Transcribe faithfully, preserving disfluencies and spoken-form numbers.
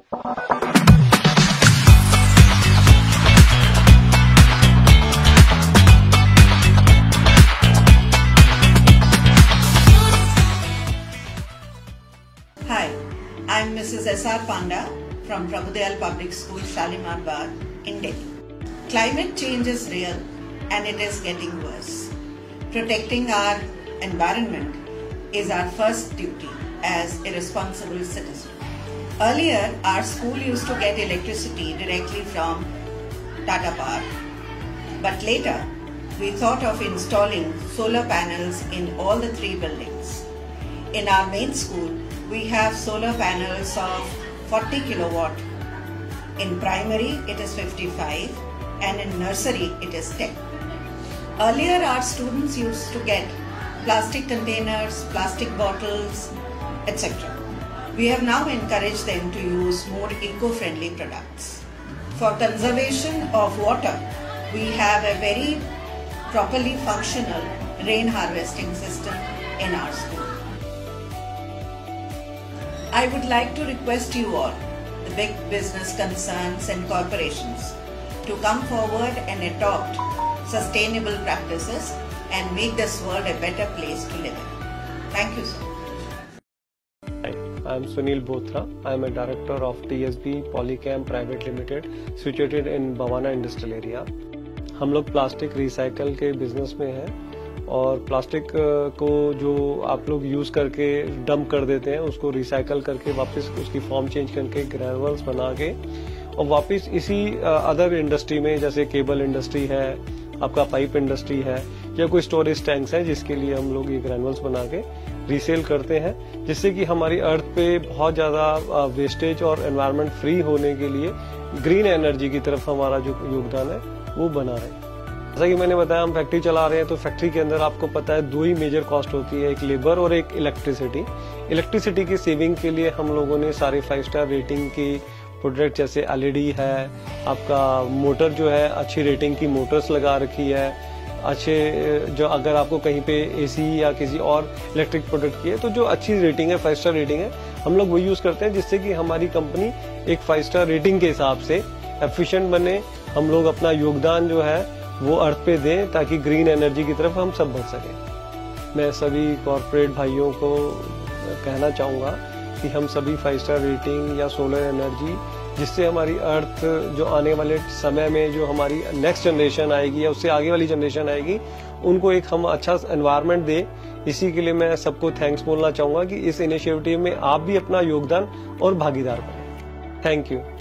Hi, I'm Missus S R Panda from Prabhudyal Public School, Shalimar Bagh in Delhi. Climate change is real and it is getting worse. Protecting our environment is our first duty as a responsible citizen. Earlier, our school used to get electricity directly from Tata Power. But later, we thought of installing solar panels in all the three buildings. In our main school, we have solar panels of forty kilowatt. In primary, it is fifty-five, and in nursery, it is ten. Earlier, our students used to get plastic containers, plastic bottles, et cetera. We have now encouraged them to use more eco-friendly products. For conservation of water, we have a very properly functional rain harvesting system in our school. I would like to request you all, the big business concerns and corporations, to come forward and adopt sustainable practices and make this world a better place to live in. Thank you so much. Hi, I am Sunil Bothra. I am a director of T S B Polycam Private Limited, situated in Bhavana Industrial Area. हम लोग plastic recycle के business में हैं और plastic को जो आप लोग यूज करके डंप कर देते हैं उसको रिसाइकल करके वापस उसकी फॉर्म चेंज करके ग्रैनुअल्स बना के और वापस इसी अदर इंडस्ट्री में जैसे केबल इंडस्ट्री है, आपका पाइप इंडस्ट्री है या कोई स्टोरेज टैंक्स है जिसके लिए हम लोग ये ग्रैनुअल्स बना के रीसेल करते हैं, जिससे कि हमारी अर्थ पे बहुत ज्यादा वेस्टेज और एनवायरनमेंट फ्री होने के लिए ग्रीन एनर्जी की तरफ हमारा जो योगदान है वो बना रहे हैं। जैसा कि मैंने बताया हम फैक्ट्री चला रहे हैं तो फैक्ट्री के अंदर आपको पता है दो ही मेजर कॉस्ट होती है, एक लेबर और एक इलेक्ट्रिसिटी। इलेक्ट्रिसिटी की सेविंग के लिए हम लोगों ने सारे फाइव स्टार रेटिंग की प्रोडक्ट जैसे एलईडी है, आपका मोटर जो है अच्छी रेटिंग की मोटर्स लगा रखी है, अच्छे जो अगर आपको कहीं पे एसी या किसी और इलेक्ट्रिक प्रोडक्ट की है तो जो अच्छी रेटिंग है, फाइव स्टार रेटिंग है, हम लोग वो यूज करते हैं जिससे कि हमारी कंपनी एक फाइव स्टार रेटिंग के हिसाब से एफिशिएंट बने, हम लोग अपना योगदान जो है वो अर्थ पे दें ताकि ग्रीन एनर्जी की तरफ हम सब बढ़ सकें। मैं सभी कॉर्पोरेट भाइयों को कहना चाहूँगा कि हम सभी फाइव स्टार रेटिंग या सोलर एनर्जी जिससे हमारी अर्थ जो आने वाले समय में जो हमारी नेक्स्ट जनरेशन आएगी या उससे आगे वाली जनरेशन आएगी उनको एक हम अच्छा एनवायरनमेंट दे, इसी के लिए मैं सबको थैंक्स बोलना चाहूँगा कि इस इनिशिएटिव में आप भी अपना योगदान और भागीदार बने। Thank you.